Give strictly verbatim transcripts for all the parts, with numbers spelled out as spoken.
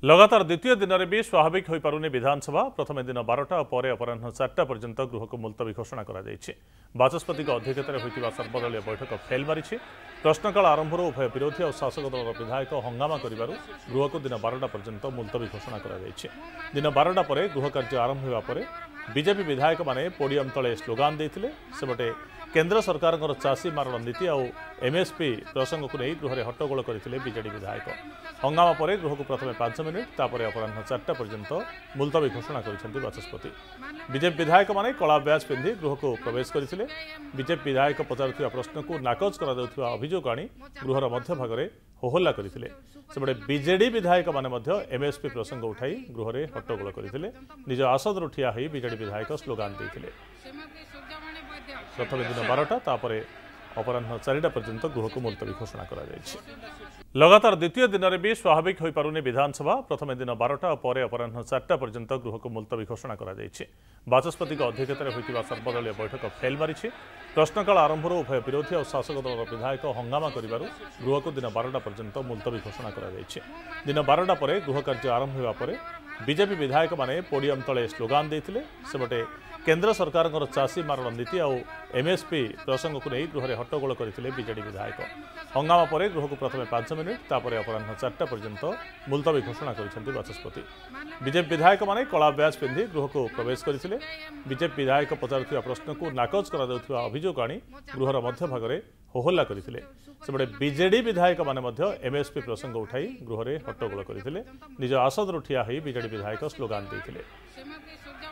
लगातार द्वितीय दिन में भी स्वाभाविक हो पारुनी विधानसभा प्रथम दिन बारटा और पर अपराह चार्टा पर्यंत गृह को मुलतवी घोषणा कर बाचस्पति अध्यक्षतार होता सर्वदलीय बैठक फेल मारी प्रश्नकाल आरंभ उभय विरोधी और शासक दल विधायक हंगामा कर गृह को दिन बारटा पर्यंत मुलतवी घोषणा कर दिन बारटा पर गृह कार्य आरंभ होगा बीजेपी विधायक माने पोडियम तले स्लोगान देते सेपटे केंद्र सरकार चाषी मारण नीति और एमएसपी प्रसंग को नहीं गृह हट्टगोल करते बीजेडी विधायक हंगामा पर गृह को प्रथम पांच मिनिट तापर अपराह चार्टा पर्यंत मुलतवी घोषणा कर बाचस्पति बीजेपी विधायक माने कला ब्याज पिंधि गृह को प्रवेश करते बीजेपी विधायक पचार प्रश्न को नाकच कर अभियोग आनी गृहर मध्य भाग में होहल्ला करते सेपटे बीजेडी विधायक माने एमएसपी प्रसंग उठाई गृह में हट्टगोल करते निज आसदर ठिया होई बीजेडी विधायक स्लोगान देते प्रथम दिन बारटा तापर अपराह चारिटा पर्यंत गृह को मुलतवी घोषणा कर लगातार द्वितीय दिन में भी स्वाभाविक हो पारुनी विधानसभा प्रथम दिन बारटा और पर अपराह चार्टा पर्यंत गृह को मुलतवी घोषणा कर बाचस्पति अध्यक्षतार होता सर्वदलीय बैठक फेल मारी प्रश्नकाल आरंभ उभय विरोधी और शासक दल विधायक हंगामा कर गृह को दिन बारटा पर्यंत मुलतवी घोषणा कर दिन बारटा पर गृह कार्य आरंभ होगा बीजेपी विधायक माने पोडियम तले स्लोगान देते सेपटे केंद्र सरकार चाषी मारण नीति और एमएसपी प्रसंग को नहीं गृह हट्टगोल करते बीजेडी विधायक हंगामा पर गृह को प्रथम पांच मिनिट तापर अपराह चार्टा पर्यंत मुलतवी घोषणा कर बाचस्पति बीजेपी विधायक माने कला ब्याज पिंधि गृह को प्रवेश करते बीजेपी विधायक पचार प्रश्न को नाकच कर अभियोग आनी गृहर मध्य भाग में होहल्ला करते सेपटे बीजेडी विधायक माने एमएसपी प्रसंग उठाई गृह में हट्टगोल करते निज आसदर ठिया होई बीजेडी विधायक स्लोगान देते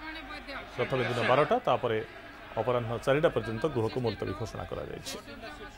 प्रथम दिन बारटा तापर अपराह चारिटा पर्यंत गृह को मुलतवी घोषणा कर